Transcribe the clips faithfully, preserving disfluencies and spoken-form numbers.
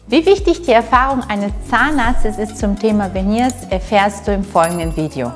Wie wichtig die Erfahrung eines Zahnarztes ist zum Thema Veneers, erfährst du im folgenden Video.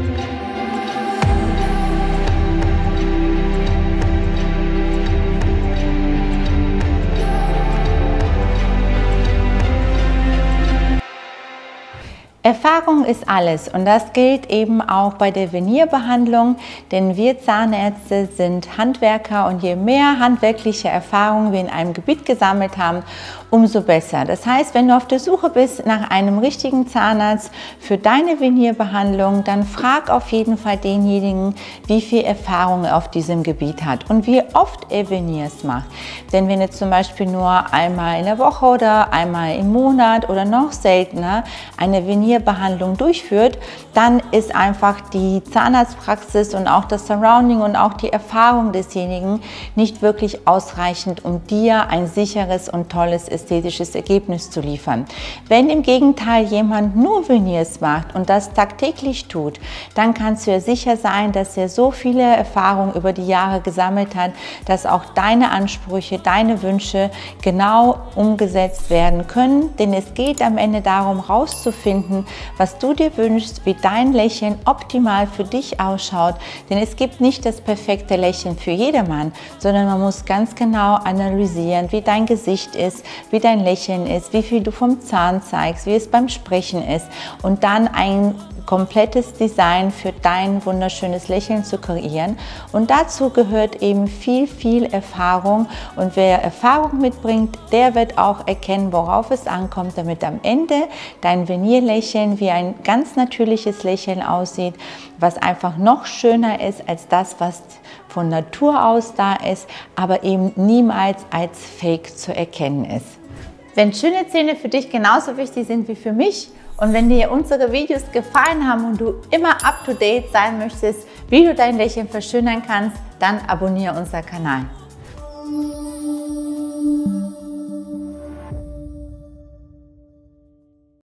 Erfahrung ist alles und das gilt eben auch bei der Venierbehandlung, denn wir Zahnärzte sind Handwerker und je mehr handwerkliche Erfahrung wir in einem Gebiet gesammelt haben, umso besser. Das heißt, wenn du auf der Suche bist nach einem richtigen Zahnarzt für deine Venierbehandlung, dann frag auf jeden Fall denjenigen, wie viel Erfahrung er auf diesem Gebiet hat und wie oft er Veneers macht. Denn wenn er zum Beispiel nur einmal in der Woche oder einmal im Monat oder noch seltener eine Venierbehandlung durchführt, dann ist einfach die Zahnarztpraxis und auch das Surrounding und auch die Erfahrung desjenigen nicht wirklich ausreichend, um dir ein sicheres und tolles ästhetisches Ergebnis zu liefern. Wenn im Gegenteil jemand nur Veneers macht und das tagtäglich tut, dann kannst du ja sicher sein, dass er so viele Erfahrungen über die Jahre gesammelt hat, dass auch deine Ansprüche, deine Wünsche genau umgesetzt werden können. Denn es geht am Ende darum, herauszufinden, was du dir wünschst, wie dein Lächeln optimal für dich ausschaut. Denn es gibt nicht das perfekte Lächeln für jedermann, sondern man muss ganz genau analysieren, wie dein Gesicht ist, wie dein Lächeln ist, wie viel du vom Zahn zeigst, wie es beim Sprechen ist und dann ein komplettes Design für dein wunderschönes Lächeln zu kreieren. Und dazu gehört eben viel, viel Erfahrung. Und wer Erfahrung mitbringt, der wird auch erkennen, worauf es ankommt, damit am Ende dein Venierlächeln wie ein ganz natürliches Lächeln aussieht, was einfach noch schöner ist als das, was von Natur aus da ist, aber eben niemals als Fake zu erkennen ist. Wenn schöne Zähne für dich genauso wichtig sind wie für mich, und wenn dir unsere Videos gefallen haben und du immer up to date sein möchtest, wie du dein Lächeln verschönern kannst, dann abonniere unseren Kanal.